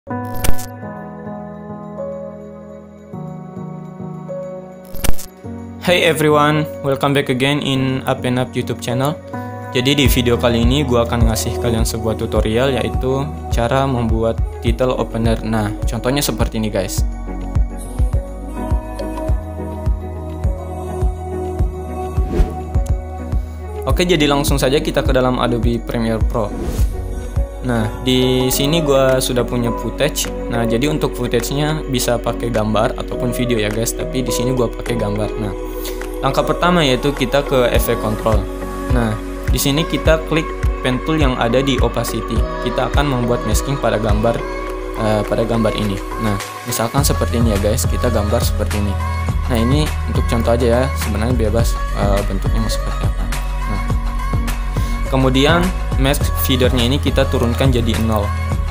Hey everyone, welcome back again in Up and Up YouTube channel. Jadi di video kali ini gue akan ngasih kalian sebuah tutorial, yaitu cara membuat title opener. Nah, contohnya seperti ini guys. Oke, jadi langsung saja kita ke dalam Adobe Premiere Pro. Nah, di sini gue sudah punya footage. Nah, jadi untuk footage-nya bisa pakai gambar ataupun video ya guys, tapi di sini gue pakai gambar. Nah, langkah pertama yaitu kita ke Effect Control. Nah, di sini kita klik pen tool yang ada di opacity. Kita akan membuat masking pada gambar ini. Nah, misalkan seperti ini ya guys, kita gambar seperti ini. Nah, ini untuk contoh aja ya, sebenarnya bebas bentuknya mau seperti apa. Nah, kemudian mask feedernya ini kita turunkan jadi 0.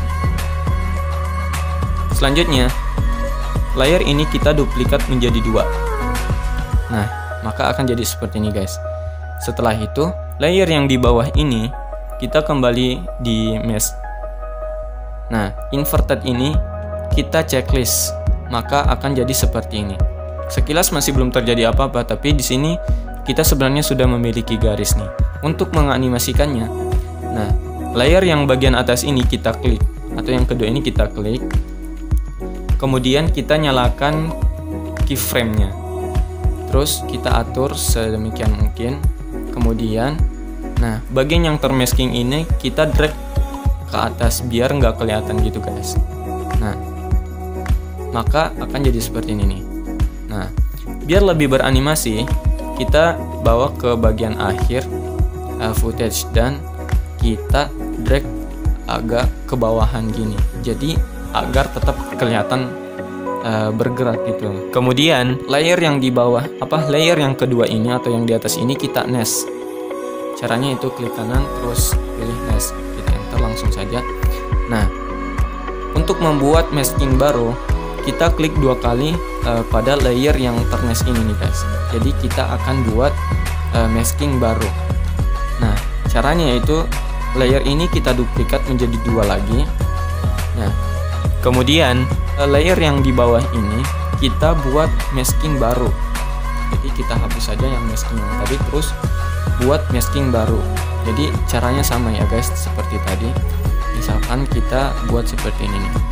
Selanjutnya, layer ini kita duplikat menjadi 2. Nah, maka akan jadi seperti ini guys. Setelah itu, layer yang di bawah ini kita kembali di mask. Nah, inverted ini kita checklist, maka akan jadi seperti ini. Sekilas masih belum terjadi apa-apa, tapi di sini kita sebenarnya sudah memiliki garis nih. Untuk menganimasikannya, nah, layer yang bagian atas ini kita klik, atau yang kedua ini kita klik. Kemudian kita nyalakan keyframe-nya. Terus kita atur sedemikian mungkin. Kemudian, nah, bagian yang termasking ini kita drag ke atas biar nggak kelihatan gitu guys. Nah, maka akan jadi seperti ini nih. Nah, biar lebih beranimasi, kita bawa ke bagian akhir footage dan kita drag agak ke bawahan gini, jadi agar tetap kelihatan bergerak gitu. Kemudian layer yang di bawah, layer yang kedua ini atau yang di atas ini kita nest. Caranya itu klik kanan terus pilih nest, kita enter langsung saja. Nah, untuk membuat masking baru kita klik 2 kali pada layer yang ternest ini nih guys. Jadi kita akan buat masking baru. Nah, caranya yaitu layer ini kita duplikat menjadi 2 lagi. Nah, kemudian layer yang di bawah ini kita buat masking baru. Jadi kita hapus saja yang masking yang tadi, terus buat masking baru. Jadi caranya sama ya guys, seperti tadi. Misalkan kita buat seperti ini nih.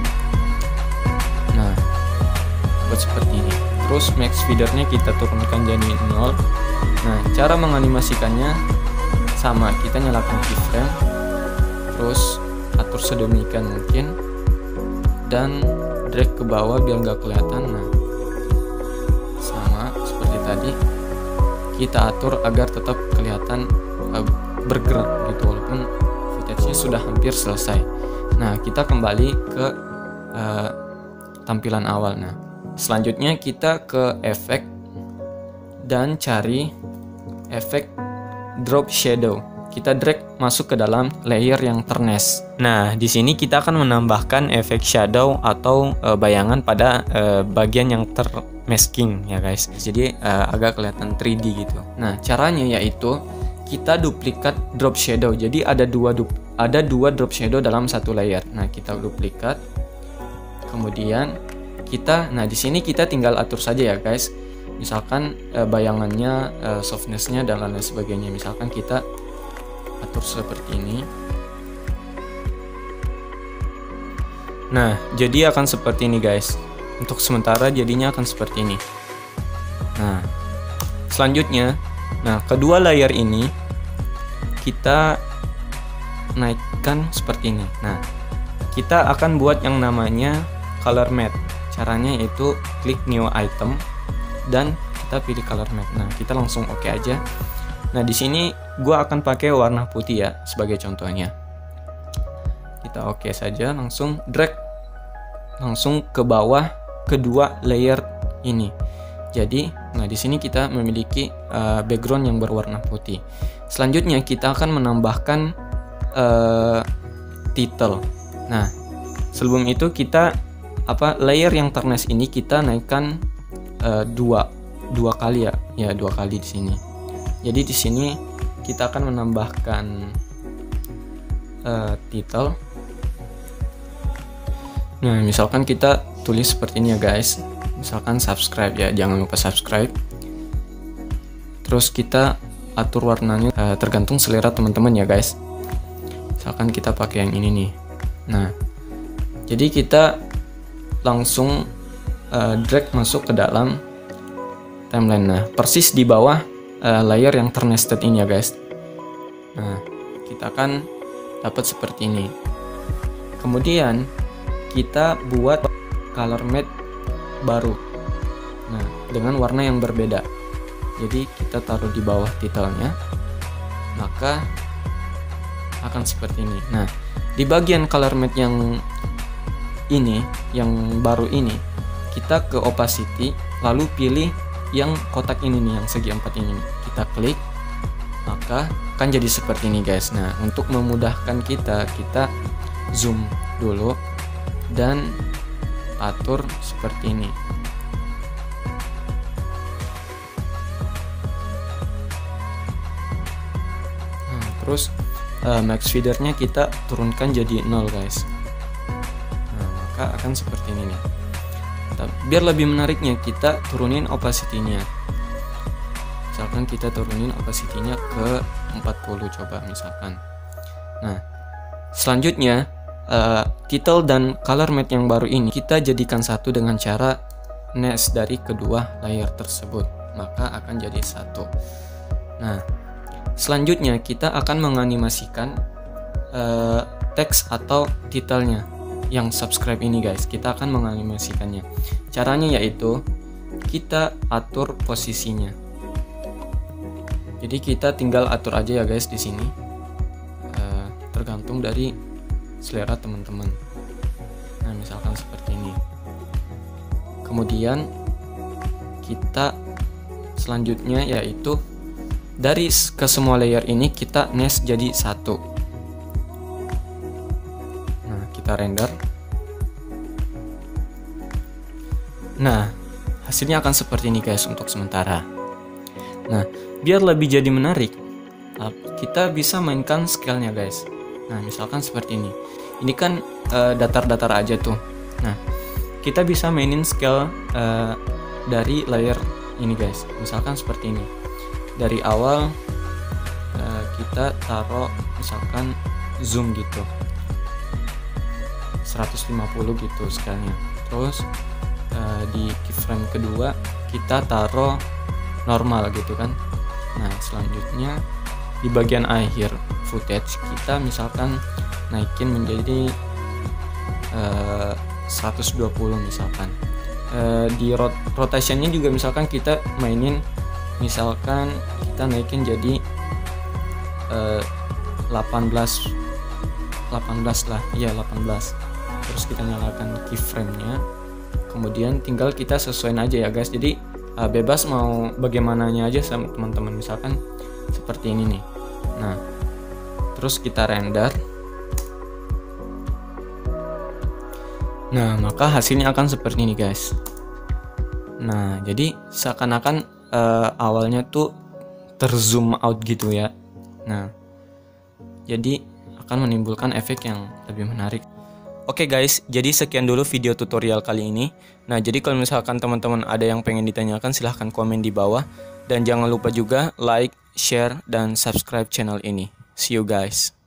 Nah, buat seperti ini. Terus max feedernya kita turunkan jadi 0. Nah, cara menganimasikannya sama, kita nyalakan keyframe, terus atur sedemikian mungkin dan drag ke bawah biar nggak kelihatan. Nah, sama seperti tadi, kita atur agar tetap kelihatan bergerak gitu walaupun footage-nya sudah hampir selesai. Nah, kita kembali ke tampilan awal. Nah, selanjutnya kita ke efek dan cari efek drop shadow. Kita drag masuk ke dalam layer yang ternest. Nah, di sini kita akan menambahkan efek shadow atau bayangan pada bagian yang termasking ya guys. Jadi agak kelihatan 3D gitu. Nah, caranya yaitu kita duplikat drop shadow. Jadi ada dua drop shadow dalam satu layer. Nah, kita duplikat. Kemudian nah di sini kita tinggal atur saja ya guys. Misalkan bayangannya, softness-nya dan lain sebagainya. Misalkan kita atur seperti ini. Nah, jadi akan seperti ini guys. Untuk sementara jadinya akan seperti ini. Nah, selanjutnya, nah, kedua layer ini kita naikkan seperti ini. Nah, kita akan buat yang namanya color matte. Caranya yaitu klik new item dan kita pilih color matte. Nah, kita langsung oke aja. Nah, di sini gua akan pakai warna putih ya sebagai contohnya. Kita oke saja, langsung drag langsung ke bawah kedua layer ini. Jadi, nah di sini kita memiliki background yang berwarna putih. Selanjutnya kita akan menambahkan title. Nah, sebelum itu kita layer yang ternest ini kita naikkan dua kali ya, 2 kali di sini. Jadi di sini kita akan menambahkan title. Nah, misalkan kita tulis seperti ini ya guys. Misalkan subscribe ya, jangan lupa subscribe. Terus kita atur warnanya tergantung selera teman-teman ya guys. Misalkan kita pakai yang ini nih. Nah, jadi kita langsung drag masuk ke dalam timeline. Nah, persis di bawah layer yang ternested ini ya guys. Nah, kita akan dapat seperti ini. Kemudian kita buat color matte baru. Nah, dengan warna yang berbeda. Jadi kita taruh di bawah titelnya, maka akan seperti ini. Nah, di bagian color matte yang ini, yang baru ini, kita ke opacity, lalu pilih yang kotak ini nih, yang segi 4 ini nih. Kita klik, maka akan jadi seperti ini guys. Nah, untuk memudahkan kita zoom dulu dan atur seperti ini. Nah, terus max feedernya kita turunkan jadi 0 guys. Nah, maka akan seperti ini nih. Biar lebih menariknya, kita turunin opacity-nya. Misalkan kita turunin opacity-nya ke 40 coba misalkan. Nah, selanjutnya title dan color matte yang baru ini kita jadikan satu dengan cara nest dari kedua layer tersebut, maka akan jadi satu. Nah, selanjutnya kita akan menganimasikan teks atau titelnya yang subscribe ini guys. Kita akan menganimasikannya. Caranya yaitu kita atur posisinya. Jadi kita tinggal atur aja ya guys di sini. Tergantung dari selera teman-teman. Nah, misalkan seperti ini. Kemudian kita selanjutnya yaitu dari ke semua layer ini kita nest jadi satu. Nah, kita render. Nah, hasilnya akan seperti ini guys untuk sementara. Nah, biar lebih jadi menarik, kita bisa mainkan scale-nya guys. Nah, misalkan seperti ini. Ini kan datar-datar aja tuh. Nah, kita bisa mainin scale dari layer ini guys. Misalkan seperti ini. Dari awal kita taruh misalkan zoom gitu. 150 gitu scale-nya. Terus di keyframe kedua kita taruh normal gitu kan. Nah, selanjutnya di bagian akhir footage kita misalkan naikin menjadi 120 misalkan. Di rotationnya juga misalkan kita mainin, misalkan kita naikin jadi 18 lah, iya 18. Terus kita nyalakan keyframe-nya, kemudian tinggal kita sesuaiin aja ya guys. Jadi bebas mau bagaimananya aja sama teman-teman, misalkan seperti ini nih. Nah, terus kita render. Nah, maka hasilnya akan seperti ini guys. Nah, jadi seakan-akan awalnya tuh terzoom out gitu ya. Nah, jadi akan menimbulkan efek yang lebih menarik. Oke guys, jadi sekian dulu video tutorial kali ini. Nah, jadi kalau misalkan teman-teman ada yang pengen ditanyakan, silahkan komen di bawah. Dan jangan lupa juga like, share, dan subscribe channel ini. See you guys.